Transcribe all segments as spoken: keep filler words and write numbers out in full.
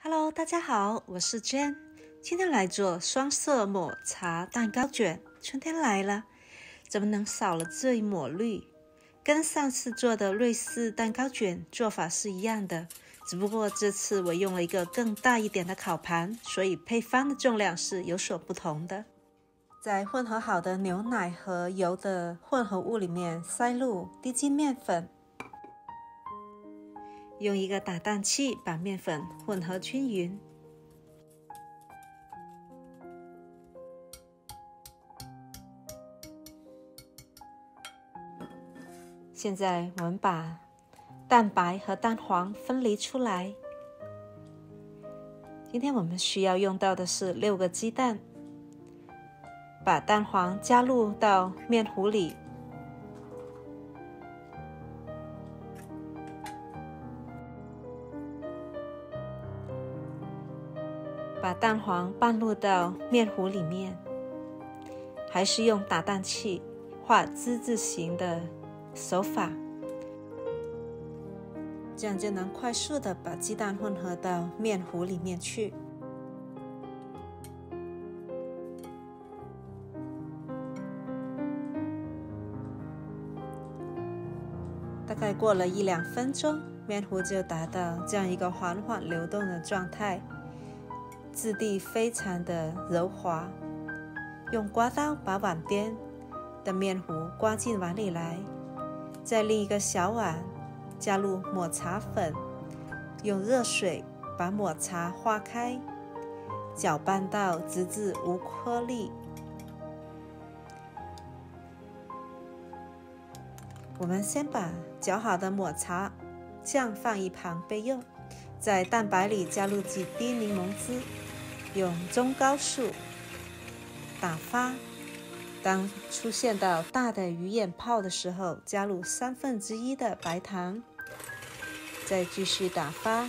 Hello， 大家好，我是 Jen， 今天来做双色抹茶蛋糕卷。春天来了，怎么能少了这一抹绿？跟上次做的瑞士蛋糕卷做法是一样的，只不过这次我用了一个更大一点的烤盘，所以配方的重量是有所不同的。在混合好的牛奶和油的混合物里面塞入低筋面粉，用一个打蛋器把面粉混合均匀。现在我们把蛋白和蛋黄分离出来。今天我们需要用到的是六个鸡蛋，把蛋黄加入到面糊里，把蛋黄拌入到面糊里面，还是用打蛋器画之字形的手法，这样就能快速的把鸡蛋混合到面糊里面去。大概过了一两分钟，面糊就达到这样一个缓缓流动的状态，质地非常的柔滑。用刮刀把碗边的面糊刮进碗里来，在另一个小碗加入抹茶粉，用热水把抹茶化开，搅拌到直至无颗粒。我们先把搅好的抹茶酱放一旁备用，在蛋白里加入几滴柠檬汁，用中高速打发。当出现到大的鱼眼泡的时候，加入三分之一的白糖，再继续打发。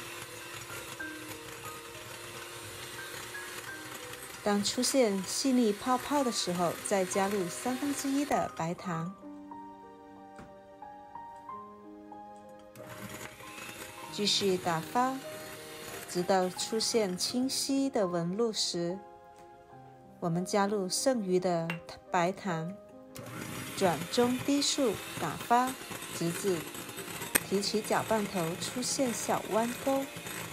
当出现细腻泡泡的时候，再加入三分之一的白糖，继续打发，直到出现清晰的纹路时，我们加入剩余的白糖，转中低速打发，直至提起搅拌头出现小弯钩。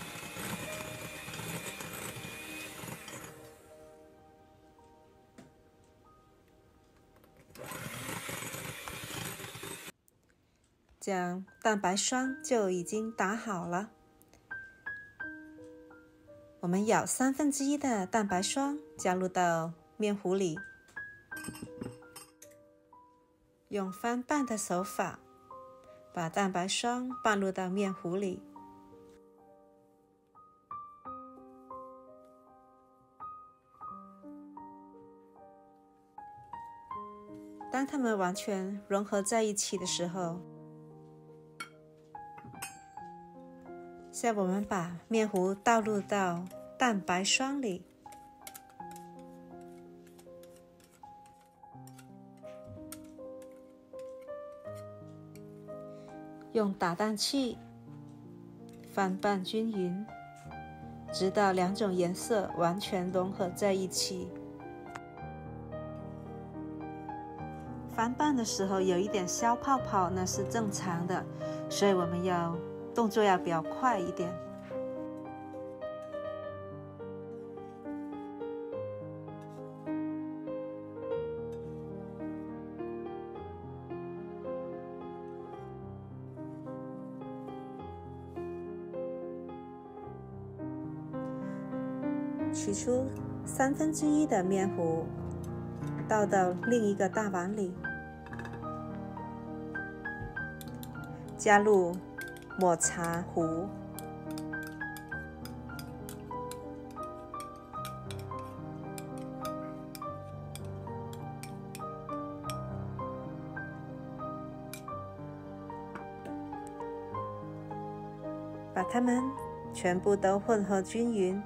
这样蛋白霜就已经打好了。我们舀三分之一的蛋白霜加入到面糊里，用翻拌的手法把蛋白霜拌入到面糊里。当它们完全融合在一起的时候，现在我们把面糊倒入到蛋白霜里，用打蛋器翻拌均匀，直到两种颜色完全融合在一起。翻拌的时候有一点小泡泡，那是正常的，所以我们要动作要比较快一点。取出三分之一的面糊，倒到另一个大碗里，加入抹茶糊，把它们全部都混合均匀。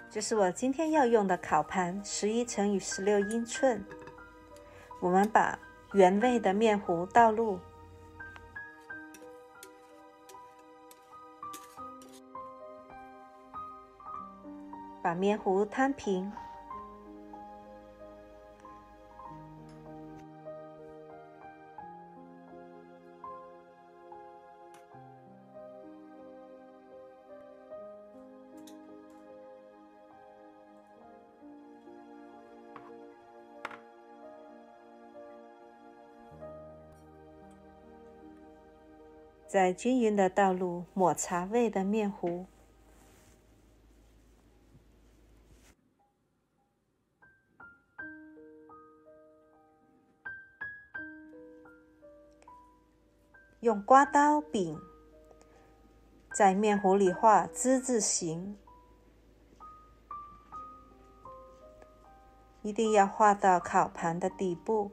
这是我今天要用的烤盘，十一乘以十六英寸。我们把原味的面糊倒入，把面糊摊平，再均匀的倒入抹茶味的面糊，用刮刀柄在面糊里画之字形，一定要画到烤盘的底部。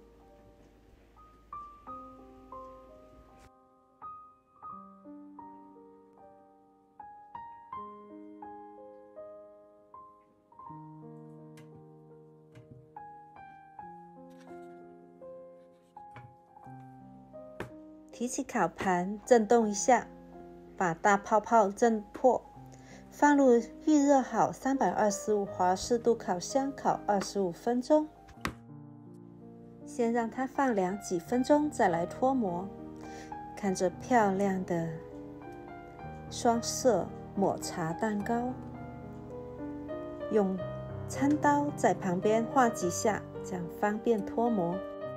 提起烤盘，震动一下，把大泡泡震破，放入预热好三百二十五华氏度烤箱烤二十五分钟。先让它放凉几分钟，再来脱模。看着漂亮的双色抹茶蛋糕，用餐刀在旁边画几下，这样方便脱模。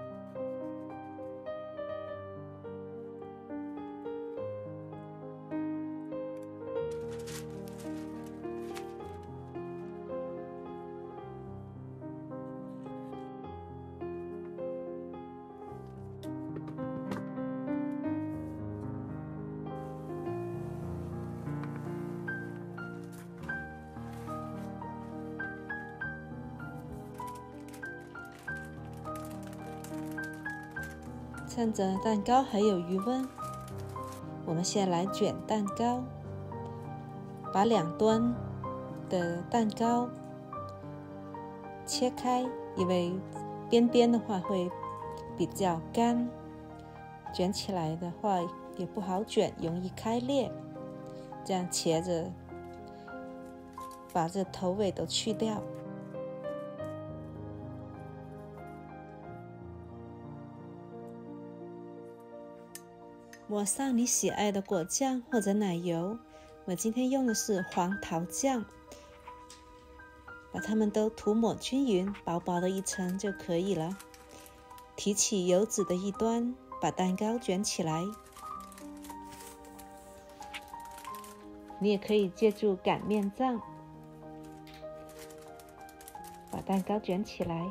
趁着蛋糕还有余温，我们先来卷蛋糕。把两端的蛋糕切开，因为边边的话会比较干，卷起来的话也不好卷，容易开裂。这样切着，把这头尾都去掉。抹上你喜爱的果酱或者奶油，我今天用的是黄桃酱，把它们都涂抹均匀，薄薄的一层就可以了。提起油纸的一端，把蛋糕卷起来。你也可以借助擀面杖，把蛋糕卷起来。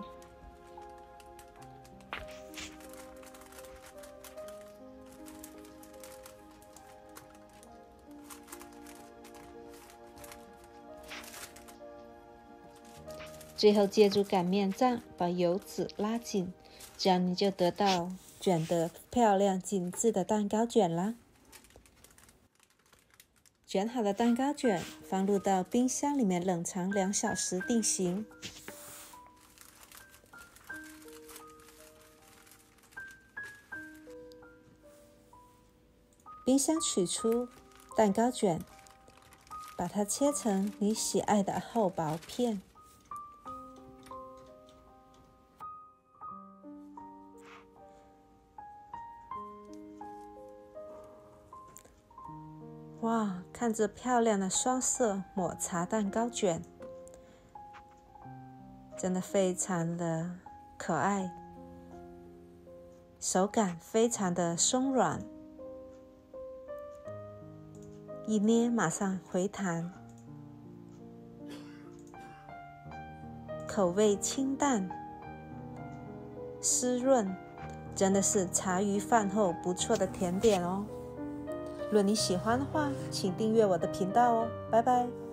最后借助擀面杖把油纸拉紧，这样你就得到卷得漂亮精致的蛋糕卷啦。卷好的蛋糕卷放入到冰箱里面冷藏两小时定型。冰箱取出蛋糕卷，把它切成你喜爱的厚薄片。哇，看着漂亮的双色抹茶蛋糕卷，真的非常的可爱，手感非常的松软，一捏马上回弹，口味清淡湿润，真的是茶余饭后不错的甜点哦。若你喜欢的话，请订阅我的频道哦，拜拜。